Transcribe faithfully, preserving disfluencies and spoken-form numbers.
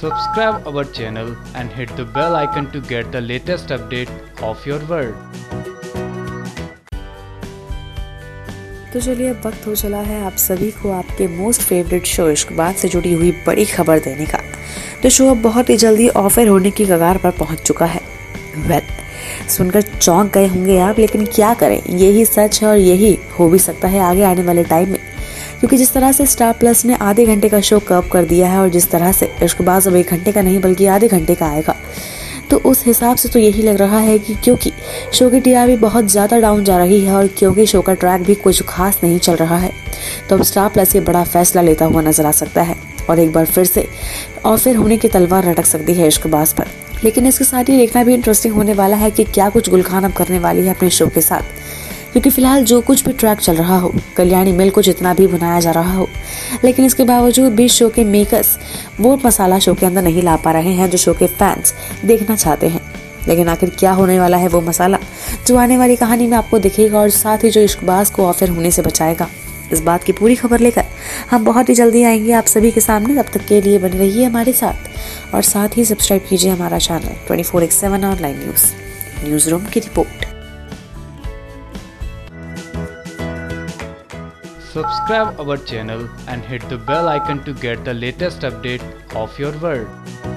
Subscribe our channel and hit the bell icon to get the latest update of your world. तो चलिए अब वक्त हो चला है आप सभी को आपके मोस्ट फेवरेट शो इश्कबाज़ से जुड़ी हुई बड़ी खबर देने का। तो शो अब बहुत ही जल्दी ऑफर होने की कगार पर पहुंच चुका है। वेल सुनकर चौंक गए होंगे आप, लेकिन क्या करें, यही सच है और यही हो भी सकता है आगे आने वाले टाइम में, क्योंकि जिस तरह से स्टार प्लस ने आधे घंटे का शो कव कर दिया है और जिस तरह से इश्कबाज़ अब एक घंटे का नहीं बल्कि आधे घंटे का आएगा, तो उस हिसाब से तो यही लग रहा है कि क्योंकि शो की टीआरपी बहुत ज़्यादा डाउन जा रही है और क्योंकि शो का ट्रैक भी कुछ खास नहीं चल रहा है, तो अब स्टार प्लस ये बड़ा फैसला लेता हुआ नजर आ सकता है और एक बार फिर से ऑफर होने की तलवार लटक सकती है इश्कबाज़ पर। लेकिन इसके साथ ही देखना भी इंटरेस्टिंग होने वाला है कि क्या कुछ गुलखान अब करने वाली है अपने शो के साथ, क्योंकि फिलहाल जो कुछ भी ट्रैक चल रहा हो, कल्याणी मिल को जितना भी बनाया जा रहा हो, लेकिन इसके बावजूद भी शो के मेकर्स वो मसाला शो के अंदर नहीं ला पा रहे हैं जो शो के फैंस देखना चाहते हैं। लेकिन आखिर क्या होने वाला है वो मसाला जो आने वाली कहानी में आपको दिखेगा और साथ ही जो इश्कबाज़ को ऑफर होने से बचाएगा, इस बात की पूरी खबर लेकर हम बहुत ही जल्दी आएंगे आप सभी के सामने। तब तक के लिए बने रहिए हमारे साथ और साथ ही सब्सक्राइब कीजिए हमारा channel twenty four X seven online news news room की रिपोर्ट। Subscribe our channel and hit the bell icon to get the latest update of your world.